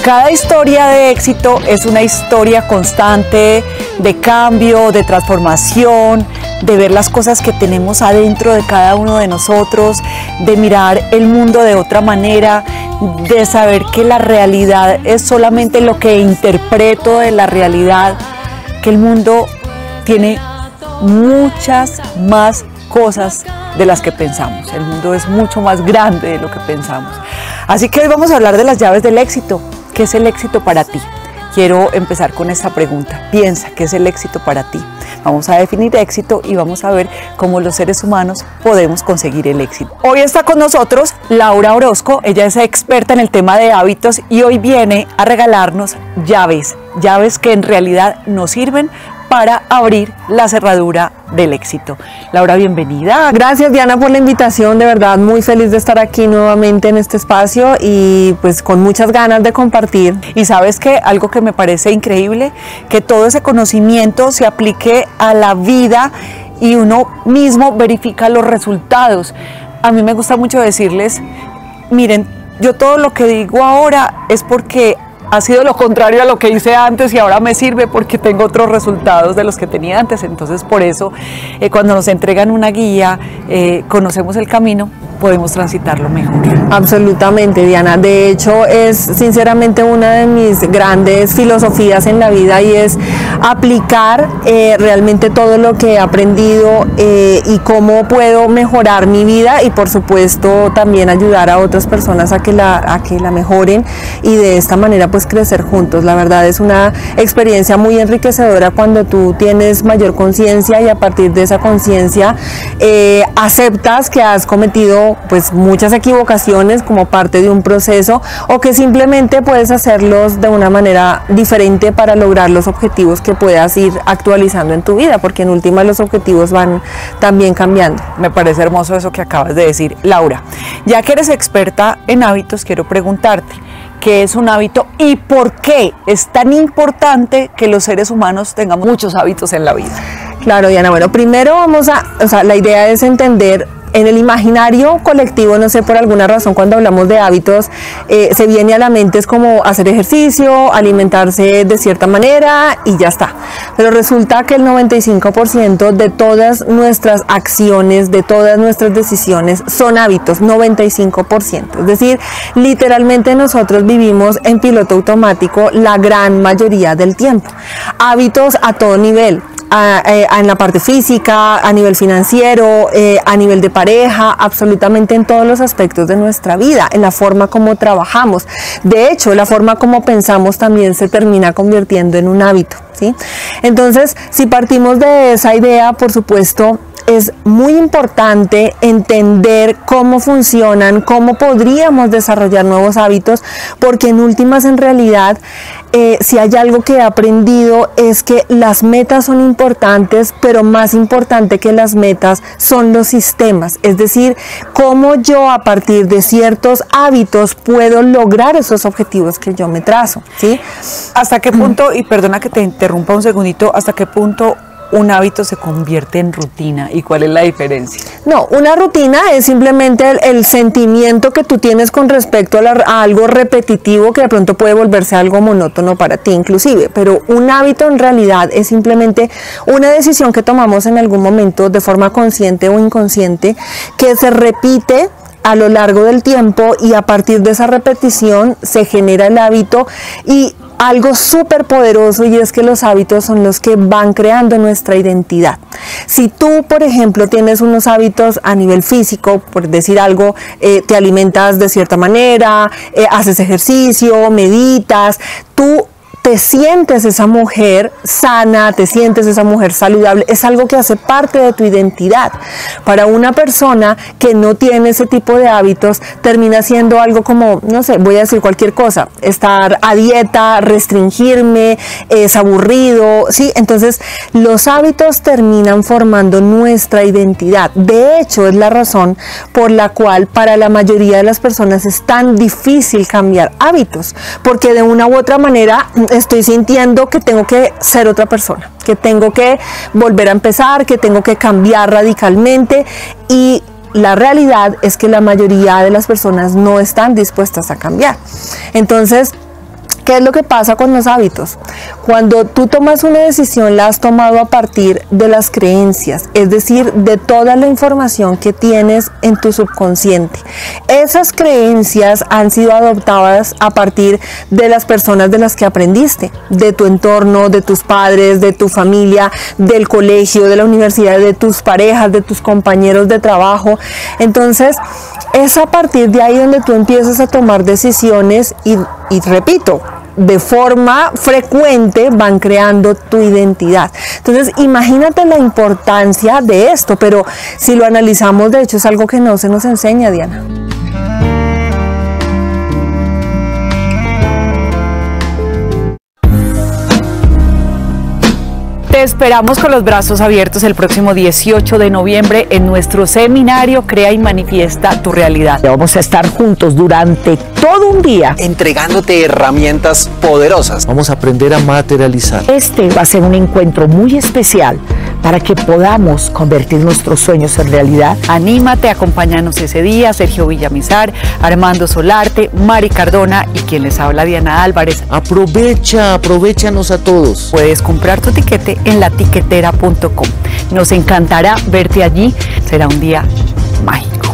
Cada historia de éxito es una historia constante de cambio, de transformación, de ver las cosas que tenemos adentro de cada uno de nosotros, de mirar el mundo de otra manera, de saber que la realidad es solamente lo que interpreto de la realidad, que el mundo tiene muchas más cosas de las que pensamos. El mundo es mucho más grande de lo que pensamos. Así que hoy vamos a hablar de las llaves del éxito. ¿Qué es el éxito para ti? Quiero empezar con esta pregunta. Piensa, ¿qué es el éxito para ti? Vamos a definir éxito y vamos a ver cómo los seres humanos podemos conseguir el éxito. Hoy está con nosotros Laura Orozco. Ella es experta en el tema de hábitos y hoy viene a regalarnos llaves que en realidad nos sirven para abrir la cerradura del éxito. Laura, bienvenida. Gracias, Diana, por la invitación. De verdad, muy feliz de estar aquí nuevamente en este espacio y pues con muchas ganas de compartir. Y sabes que algo que me parece increíble, que todo ese conocimiento se aplique a la vida y uno mismo verifica los resultados. A mí me gusta mucho decirles, miren, yo todo lo que digo ahora es porque ha sido lo contrario a lo que hice antes y ahora me sirve porque tengo otros resultados de los que tenía antes. Entonces, por eso, cuando nos entregan una guía, conocemos el camino, podemos transitarlo mejor. Absolutamente, Diana. De hecho, es sinceramente una de mis grandes filosofías en la vida y es aplicar realmente todo lo que he aprendido y cómo puedo mejorar mi vida y, por supuesto, también ayudar a otras personas a que la mejoren y de esta manera pues crecer juntos. La verdad es una experiencia muy enriquecedora cuando tú tienes mayor conciencia y a partir de esa conciencia aceptas que has cometido pues muchas equivocaciones como parte de un proceso o que simplemente puedes hacerlos de una manera diferente para lograr los objetivos que puedas ir actualizando en tu vida, porque en última los objetivos van también cambiando. Me parece hermoso eso que acabas de decir, Laura. Ya que eres experta en hábitos, quiero preguntarte, ¿qué es un hábito y por qué es tan importante que los seres humanos tengamos muchos hábitos en la vida? Claro, Diana. Bueno, primero la idea es entender. En el imaginario colectivo, no sé, por alguna razón, cuando hablamos de hábitos, se viene a la mente es como hacer ejercicio, alimentarse de cierta manera y ya está. Pero resulta que el 95% de todas nuestras acciones, de todas nuestras decisiones son hábitos, 95%. Es decir, literalmente nosotros vivimos en piloto automático la gran mayoría del tiempo. Hábitos a todo nivel. En la parte física, a nivel financiero, a nivel de pareja, absolutamente en todos los aspectos de nuestra vida, en la forma como trabajamos. De hecho, la forma como pensamos también se termina convirtiendo en un hábito, ¿sí? Entonces, si partimos de esa idea, por supuesto, es muy importante entender cómo funcionan, cómo podríamos desarrollar nuevos hábitos, porque en últimas, en realidad, si hay algo que he aprendido es que las metas son importantes, pero más importante que las metas son los sistemas, es decir, cómo yo a partir de ciertos hábitos puedo lograr esos objetivos que yo me trazo, ¿sí? ¿Hasta qué punto, y perdona que te interrumpa un segundito, hasta qué punto un hábito se convierte en rutina y cuál es la diferencia? No, una rutina es simplemente el sentimiento que tú tienes con respecto a algo repetitivo que de pronto puede volverse algo monótono para ti inclusive, pero un hábito en realidad es simplemente una decisión que tomamos en algún momento de forma consciente o inconsciente que se repite a lo largo del tiempo y a partir de esa repetición se genera el hábito y algo súper poderoso, y es que los hábitos son los que van creando nuestra identidad. Si tú, por ejemplo, tienes unos hábitos a nivel físico, por decir algo, te alimentas de cierta manera, haces ejercicio, meditas, tú te sientes esa mujer sana, te sientes esa mujer saludable, es algo que hace parte de tu identidad. Para una persona que no tiene ese tipo de hábitos, termina siendo algo como, no sé, voy a decir cualquier cosa, estar a dieta, restringirme, es aburrido, ¿sí? Entonces, los hábitos terminan formando nuestra identidad. De hecho, es la razón por la cual para la mayoría de las personas es tan difícil cambiar hábitos, porque de una u otra manera estoy sintiendo que tengo que ser otra persona, que tengo que volver a empezar, que tengo que cambiar radicalmente, y la realidad es que la mayoría de las personas no están dispuestas a cambiar. Entonces, ¿Qué es lo que pasa con los hábitos? Cuando tú tomas una decisión, la has tomado a partir de las creencias, es decir, de toda la información que tienes en tu subconsciente. Esas creencias han sido adoptadas a partir de las personas de las que aprendiste, de tu entorno, de tus padres, de tu familia, del colegio, de la universidad, de tus parejas, de tus compañeros de trabajo. Entonces, es a partir de ahí donde tú empiezas a tomar decisiones y repito, de forma frecuente van creando tu identidad. Entonces, imagínate la importancia de esto, pero si lo analizamos, de hecho, es algo que no se nos enseña, Diana. Te esperamos con los brazos abiertos el próximo 18 de noviembre en nuestro seminario Crea y Manifiesta tu Realidad. Vamos a estar juntos durante todo un día, entregándote herramientas poderosas. Vamos a aprender a materializar. Este va a ser un encuentro muy especial para que podamos convertir nuestros sueños en realidad. Anímate, acompáñanos ese día. Sergio Villamizar, Armando Solarte, Mari Cardona y quien les habla, Diana Álvarez. Aprovéchanos a todos. Puedes comprar tu tiquete en latiquetera.com. Nos encantará verte allí. Será un día mágico.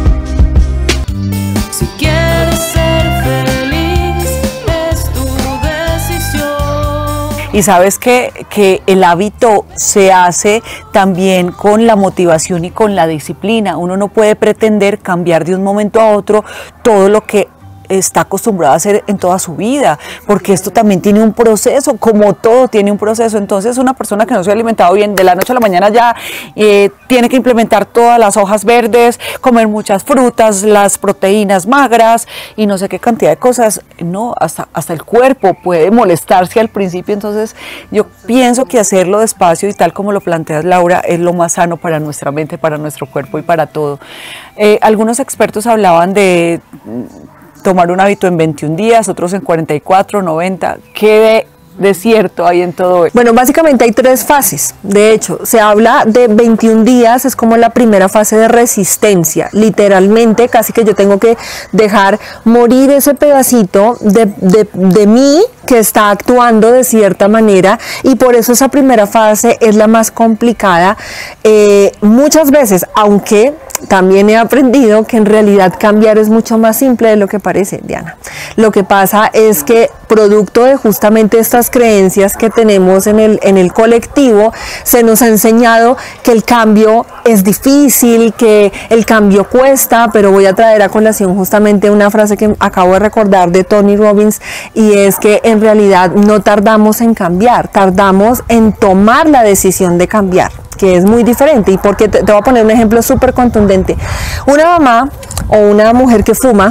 Si quieres ser feliz, es tu decisión. Y sabes que el hábito se hace también con la motivación y con la disciplina. Uno no puede pretender cambiar de un momento a otro todo lo que está acostumbrado a hacer en toda su vida, porque esto también tiene un proceso, como todo tiene un proceso. Entonces, una persona que no se ha alimentado bien de la noche a la mañana ya tiene que implementar todas las hojas verdes, comer muchas frutas, las proteínas magras y no sé qué cantidad de cosas. No, hasta el cuerpo puede molestarse al principio. Entonces, yo pienso que hacerlo despacio y tal como lo planteas, Laura, es lo más sano para nuestra mente, para nuestro cuerpo y para todo. Algunos expertos hablaban de tomar un hábito en 21 días, otros en 44, 90. ¿Qué de cierto hay en todo esto? Bueno, básicamente hay 3 fases. De hecho, se habla de 21 días, es como la primera fase de resistencia. Literalmente, casi que yo tengo que dejar morir ese pedacito de mí que está actuando de cierta manera, y por eso esa primera fase es la más complicada. Muchas veces, aunque también he aprendido que en realidad cambiar es mucho más simple de lo que parece, Diana. Lo que pasa es que producto de justamente estas creencias que tenemos en el colectivo, se nos ha enseñado que el cambio es difícil, que el cambio cuesta, pero voy a traer a colación justamente una frase que acabo de recordar de Tony Robbins, y es que en realidad no tardamos en cambiar, tardamos en tomar la decisión de cambiar, que es muy diferente. Y porque te voy a poner un ejemplo súper contundente. Una mamá o una mujer que fuma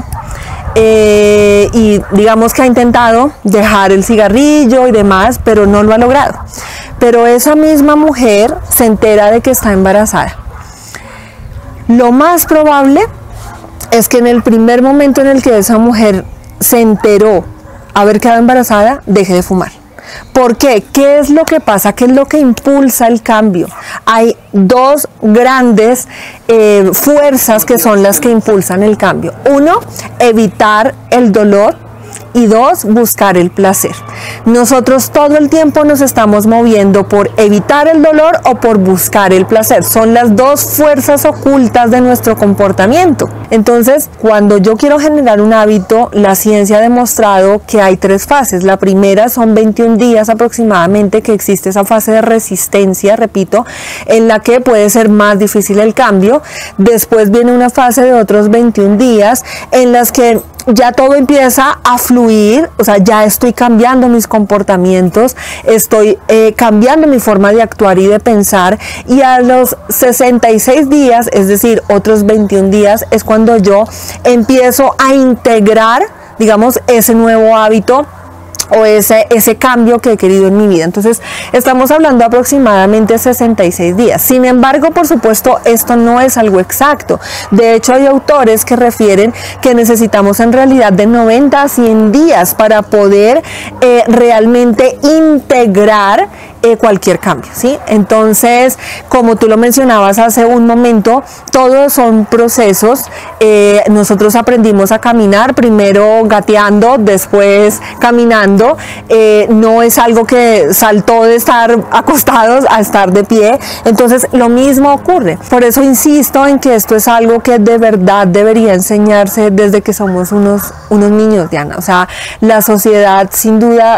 y digamos que ha intentado dejar el cigarrillo y demás, pero no lo ha logrado. Pero esa misma mujer se entera de que está embarazada. Lo más probable es que en el primer momento en el que esa mujer se enteró haber quedado embarazada, deje de fumar. ¿Por qué? ¿Qué es lo que pasa? ¿Qué es lo que impulsa el cambio? Hay 2 grandes fuerzas que son las que impulsan el cambio. 1, evitar el dolor. Y 2, buscar el placer. Nosotros todo el tiempo nos estamos moviendo por evitar el dolor o por buscar el placer. Son las 2 fuerzas ocultas de nuestro comportamiento. Entonces, cuando yo quiero generar un hábito, la ciencia ha demostrado que hay 3 fases. La primera son 21 días aproximadamente que existe esa fase de resistencia, repito, en la que puede ser más difícil el cambio. Después viene una fase de otros 21 días en las que ya todo empieza a fluir, o sea, ya estoy cambiando mis comportamientos, estoy cambiando mi forma de actuar y de pensar, y a los 66 días, es decir, otros 21 días, es cuando yo empiezo a integrar, digamos, ese nuevo hábito o ese cambio que he querido en mi vida. Entonces, estamos hablando aproximadamente 66 días. Sin embargo, por supuesto, esto no es algo exacto. De hecho, hay autores que refieren que necesitamos en realidad de 90 a 100 días para poder realmente integrar cualquier cambio, ¿sí? Entonces, como tú lo mencionabas hace un momento, todos son procesos. Nosotros aprendimos a caminar, primero gateando, después caminando. No es algo que saltó de estar acostados a estar de pie. Entonces, lo mismo ocurre. Por eso insisto en que esto es algo que de verdad debería enseñarse desde que somos unos niños, Diana. O sea, la sociedad sin duda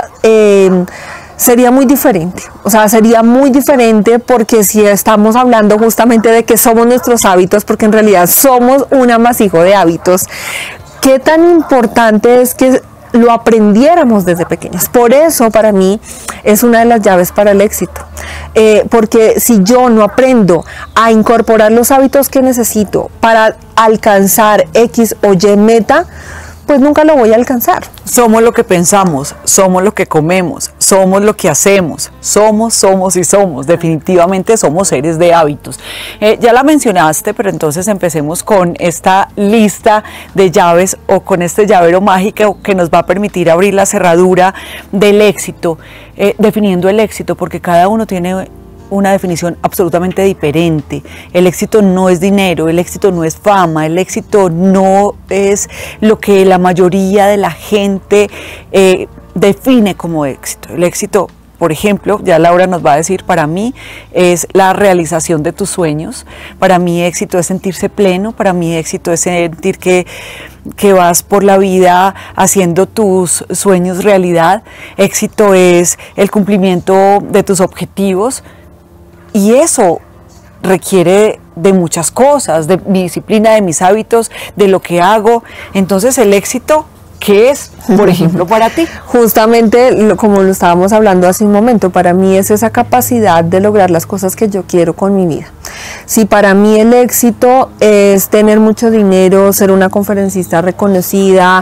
sería muy diferente. O sea, sería muy diferente porque si estamos hablando justamente de que somos nuestros hábitos, porque en realidad somos un amasijo de hábitos, qué tan importante es que lo aprendiéramos desde pequeños. Por eso para mí es una de las llaves para el éxito. Porque si yo no aprendo a incorporar los hábitos que necesito para alcanzar X o Y meta, pues nunca lo voy a alcanzar. Somos lo que pensamos, somos lo que comemos, somos lo que hacemos, somos y somos. Definitivamente somos seres de hábitos. Ya la mencionaste, pero entonces empecemos con esta lista de llaves o con este llavero mágico que nos va a permitir abrir la cerradura del éxito, definiendo el éxito, porque cada uno tiene una definición absolutamente diferente. El éxito no es dinero, el éxito no es fama, el éxito no es lo que la mayoría de la gente define como éxito. El éxito, por ejemplo, ya Laura nos va a decir, para mí es la realización de tus sueños, para mí éxito es sentirse pleno, para mí éxito es sentir que vas por la vida haciendo tus sueños realidad, éxito es el cumplimiento de tus objetivos. Y eso requiere de muchas cosas, de mi disciplina, de mis hábitos, de lo que hago. Entonces, el éxito, ¿qué es, por ejemplo, para ti? Justamente, como lo estábamos hablando hace un momento, para mí es esa capacidad de lograr las cosas que yo quiero con mi vida. Si para mí el éxito es tener mucho dinero, ser una conferencista reconocida,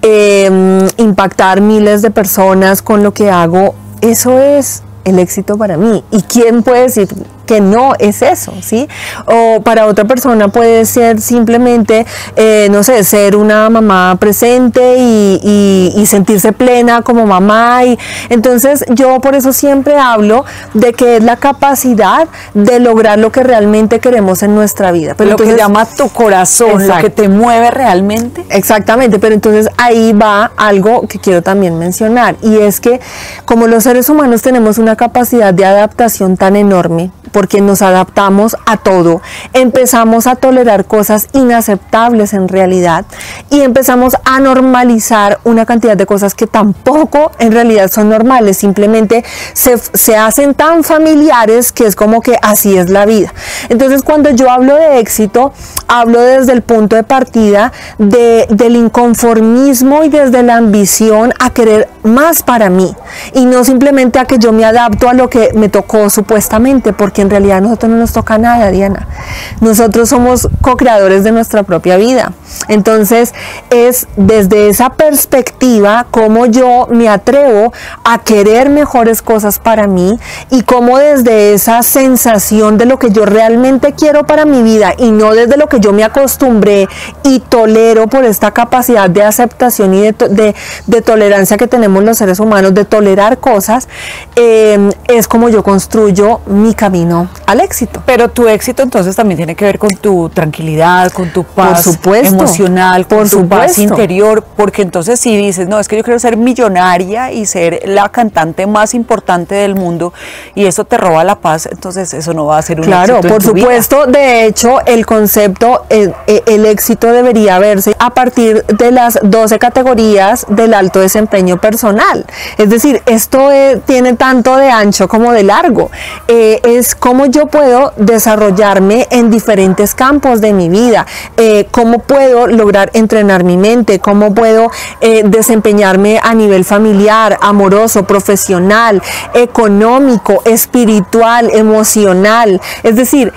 impactar miles de personas con lo que hago, eso es el éxito para mí. ¿Y quién puede decir que no es eso? ¿Sí? O para otra persona puede ser simplemente, no sé, ser una mamá presente y sentirse plena como mamá. Y entonces yo por eso siempre hablo de que es la capacidad de lograr lo que realmente queremos en nuestra vida. Pero lo entonces, que llama tu corazón, exacto, lo que te mueve realmente. Exactamente, pero entonces ahí va algo que quiero también mencionar, y es que como los seres humanos tenemos una capacidad de adaptación tan enorme, porque nos adaptamos a todo, empezamos a tolerar cosas inaceptables en realidad y empezamos a normalizar una cantidad de cosas que tampoco en realidad son normales, simplemente se hacen tan familiares que es como que así es la vida. Entonces, cuando yo hablo de éxito, hablo desde el punto de partida del inconformismo y desde la ambición a querer más para mí y no simplemente a que yo me adapto a lo que me tocó supuestamente, porque en realidad a nosotros no nos toca nada, Diana. Nosotros somos co-creadores de nuestra propia vida. Entonces, es desde esa perspectiva como yo me atrevo a querer mejores cosas para mí y como desde esa sensación de lo que yo realmente quiero para mi vida y no desde lo que yo me acostumbré y tolero por esta capacidad de aceptación y de tolerancia que tenemos los seres humanos, de tolerar cosas, es como yo construyo mi camino al éxito. Pero tu éxito entonces también tiene que ver con tu tranquilidad, con tu paz emocional, con tu paz interior, porque entonces si dices, no, es que yo quiero ser millonaria y ser la cantante más importante del mundo y eso te roba la paz, entonces eso no va a ser un éxito en tu vida. Claro, por supuesto. De hecho, el concepto, el éxito debería verse a partir de las 12 categorías del alto desempeño personal. Es decir, esto tiene tanto de ancho como de largo. Es cómo yo puedo desarrollarme en diferentes campos de mi vida, cómo puedo lograr entrenar mi mente, cómo puedo desempeñarme a nivel familiar, amoroso, profesional, económico, espiritual, emocional. Es decir,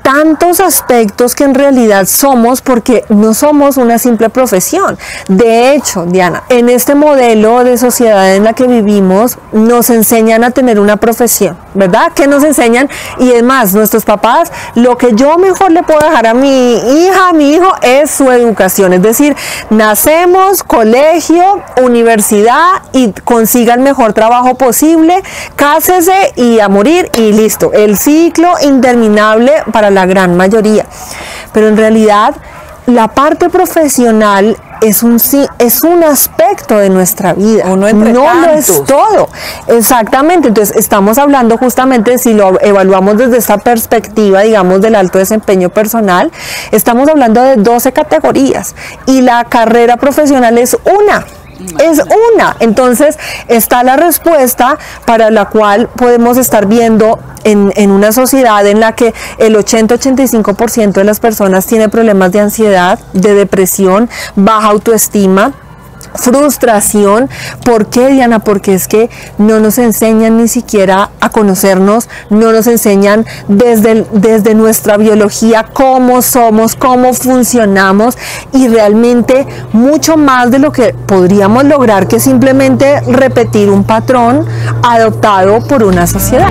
tantos aspectos que en realidad somos, porque no somos una simple profesión. De hecho, Diana, en este modelo de sociedad en la que vivimos, nos enseñan a tener una profesión, ¿verdad? ¿Qué nos enseñan? Y es más, nuestros papás, lo que yo mejor le puedo dejar a mi hija, a mi hijo, es su educación. Es decir, nacemos, colegio, universidad y consiga el mejor trabajo posible, cásese y a morir y listo. El ciclo interminable para la gran mayoría. Pero en realidad, la parte profesional es un aspecto de nuestra vida, no lo es todo. Exactamente, entonces estamos hablando justamente, si lo evaluamos desde esta perspectiva, digamos, del alto desempeño personal, estamos hablando de 12 categorías y la carrera profesional es una. Entonces está la respuesta para la cual podemos estar viendo en una sociedad en la que el 80-85% de las personas tiene problemas de ansiedad, de depresión, baja autoestima, frustración. ¿Por qué, Diana? Porque es que no nos enseñan ni siquiera a conocernos, no nos enseñan desde nuestra biología cómo somos, cómo funcionamos, y realmente mucho más de lo que podríamos lograr que simplemente repetir un patrón adoptado por una sociedad.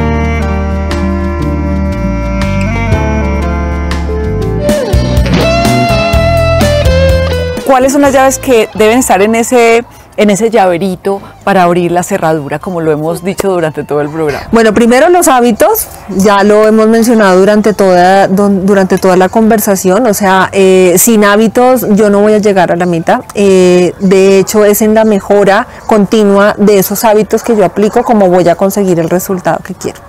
¿Cuáles son las llaves que deben estar en ese llaverito para abrir la cerradura, como lo hemos dicho durante todo el programa? Bueno, primero los hábitos, ya lo hemos mencionado durante toda la conversación, o sea, sin hábitos yo no voy a llegar a la meta. De hecho, es en la mejora continua de esos hábitos que yo aplico como voy a conseguir el resultado que quiero.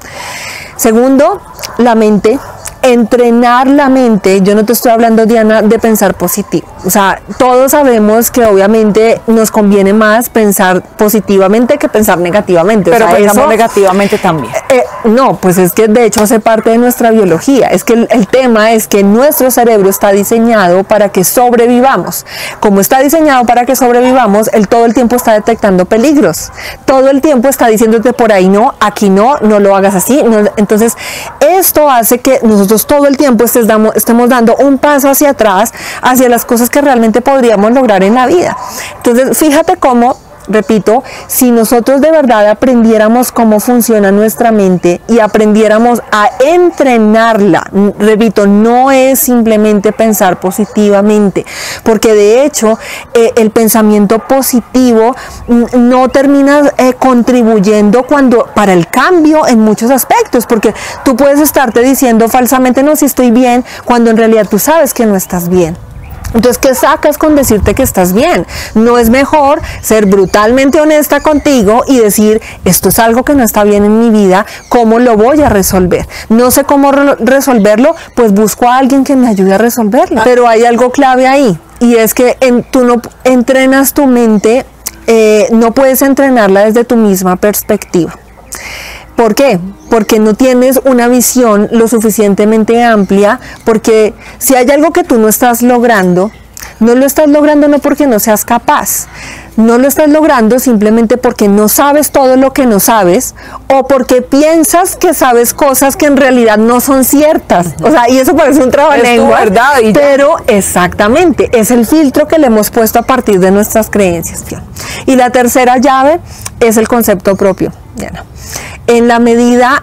Segundo, la mente. Entrenar la mente. Yo no te estoy hablando, Diana, de pensar positivo. O sea, todos sabemos que obviamente nos conviene más pensar positivamente que pensar negativamente. Pero o sea, pensamos negativamente también. No, pues es que de hecho hace parte de nuestra biología. Es que el tema es que nuestro cerebro está diseñado para que sobrevivamos. Como está diseñado para que sobrevivamos, él todo el tiempo está detectando peligros. Todo el tiempo está diciéndote por ahí no, aquí no lo hagas así. No. Entonces, esto hace que nosotros todo el tiempo estemos dando un paso hacia atrás, hacia las cosas que realmente podríamos lograr en la vida. Entonces, fíjate cómo, repito, si nosotros de verdad aprendiéramos cómo funciona nuestra mente y aprendiéramos a entrenarla, repito, no es simplemente pensar positivamente, porque de hecho el pensamiento positivo no termina contribuyendo para el cambio en muchos aspectos, porque tú puedes estarte diciendo falsamente, no, si estoy bien, cuando en realidad tú sabes que no estás bien. Entonces, ¿qué sacas con decirte que estás bien? ¿No es mejor ser brutalmente honesta contigo y decir, esto es algo que no está bien en mi vida, ¿cómo lo voy a resolver? No sé cómo resolverlo, pues busco a alguien que me ayude a resolverlo. Pero hay algo clave ahí, y es que tú no entrenas tu mente, no puedes entrenarla desde tu misma perspectiva. ¿Por qué? Porque no tienes una visión lo suficientemente amplia, porque si hay algo que tú no estás logrando, no lo estás logrando no porque no seas capaz, no lo estás logrando simplemente porque no sabes todo lo que no sabes, o porque piensas que sabes cosas que en realidad no son ciertas. O sea, y eso parece un trabalengua, ¿verdad? Pero exactamente, es el filtro que le hemos puesto a partir de nuestras creencias. Y la tercera llave es el concepto propio, Diana. Es en la medida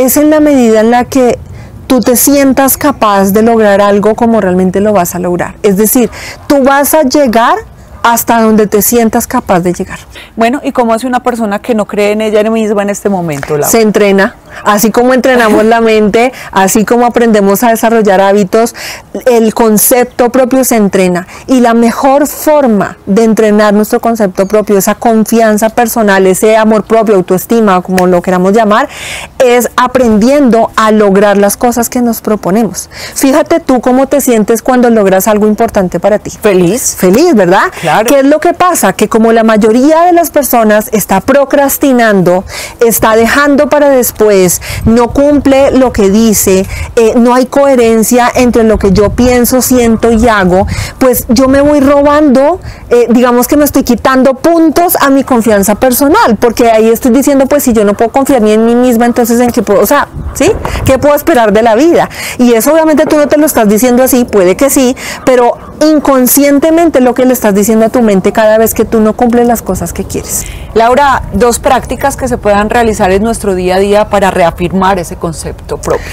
en la que tú te sientas capaz de lograr algo como realmente lo vas a lograr. Es decir, tú vas a llegar hasta donde te sientas capaz de llegar. Bueno, ¿y cómo hace una persona que no cree en ella misma en este momento, Laura? Se entrena. Así como entrenamos la mente, así como aprendemos a desarrollar hábitos, el concepto propio se entrena. Y la mejor forma de entrenar nuestro concepto propio, esa confianza personal, ese amor propio, autoestima, como lo queramos llamar, es aprendiendo a lograr las cosas que nos proponemos. Fíjate tú cómo te sientes cuando logras algo importante para ti. Feliz. Feliz, ¿verdad? Claro. ¿Qué es lo que pasa? Que como la mayoría de las personas está procrastinando, está dejando para después, no cumple lo que dice, no hay coherencia entre lo que yo pienso, siento y hago, pues yo me voy robando, digamos que me estoy quitando puntos a mi confianza personal, porque ahí estoy diciendo, pues si yo no puedo confiar ni en mí misma, entonces en qué puedo, o sea, ¿Sí? ¿Qué puedo esperar de la vida? Y eso obviamente tú no te lo estás diciendo así, puede que sí, pero inconscientemente lo que le estás diciendo a tu mente cada vez que tú no cumples las cosas que quieres. Laura, 2 prácticas que se puedan realizar en nuestro día a día para reafirmar ese concepto propio.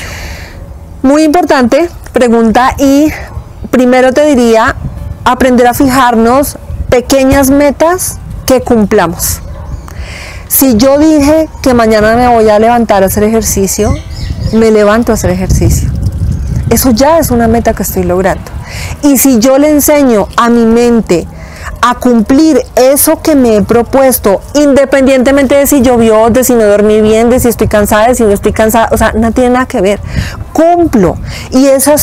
Muy importante pregunta, y primero te diría aprender a fijarnos pequeñas metas que cumplamos. Si yo dije que mañana me voy a levantar a hacer ejercicio, me levanto a hacer ejercicio. Eso ya es una meta que estoy logrando. Y si yo le enseño a mi mente a cumplir eso que me he propuesto, independientemente de si llovió, de si no dormí bien, de si estoy cansada, de si no estoy cansada, o sea, no tiene nada que ver, cumplo. Y esas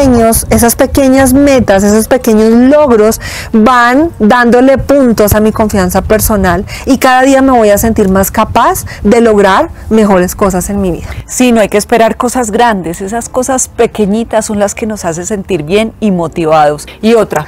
pequeñas metas, esos pequeños logros van dándole puntos a mi confianza personal, y cada día me voy a sentir más capaz de lograr mejores cosas en mi vida. Sí, no hay que esperar cosas grandes, esas cosas pequeñitas son las que nos hacen sentir bien y motivados. Y otra,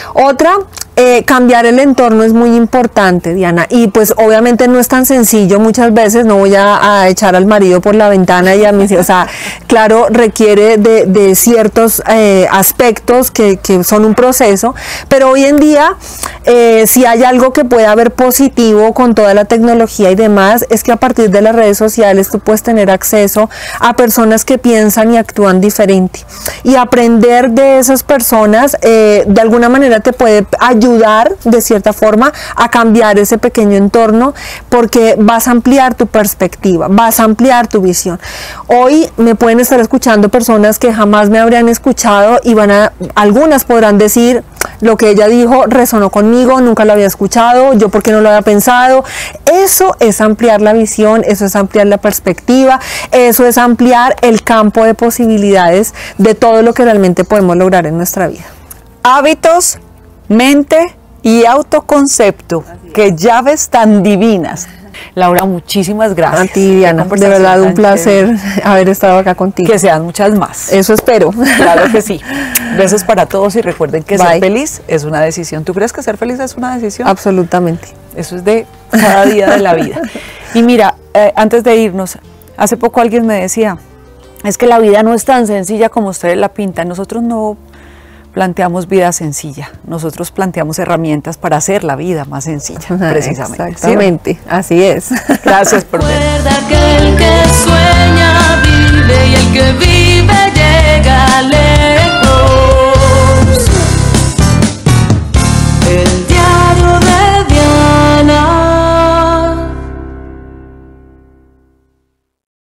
cambiar el entorno es muy importante, Diana, y pues obviamente no es tan sencillo muchas veces. No voy a echar al marido por la ventana y a mis hijos, o sea, claro, requiere de ciertos aspectos que son un proceso, pero hoy en día si hay algo que puede haber positivo con toda la tecnología y demás, es que a partir de las redes sociales tú puedes tener acceso a personas que piensan y actúan diferente, y aprender de esas personas de alguna manera te puede ayudar de cierta forma a cambiar ese pequeño entorno, porque vas a ampliar tu perspectiva, vas a ampliar tu visión. Hoy me pueden estar escuchando personas que jamás me habrían escuchado, y algunas podrán decir: lo que ella dijo resonó conmigo, nunca lo había escuchado, yo por qué no lo había pensado. Eso es ampliar la visión, eso es ampliar la perspectiva, eso es ampliar el campo de posibilidades de todo lo que realmente podemos lograr en nuestra vida. hábitos, mente y autoconcepto, qué llaves tan divinas. Laura, muchísimas gracias. A ti, Diana, de verdad un placer haber estado acá contigo. Que sean muchas más. Eso espero. Claro que sí. Besos para todos, y recuerden que Bye. ser feliz es una decisión. ¿Tú crees que ser feliz es una decisión? Absolutamente. Eso es de cada día de la vida. Y mira, antes de irnos, hace poco alguien me decía, es que la vida no es tan sencilla como ustedes la pintan. Nosotros no planteamos vida sencilla, nosotros planteamos herramientas para hacer la vida más sencilla, precisamente. Exactamente, ¿sí? Así es. Gracias por ver. Recuerda que el que sueña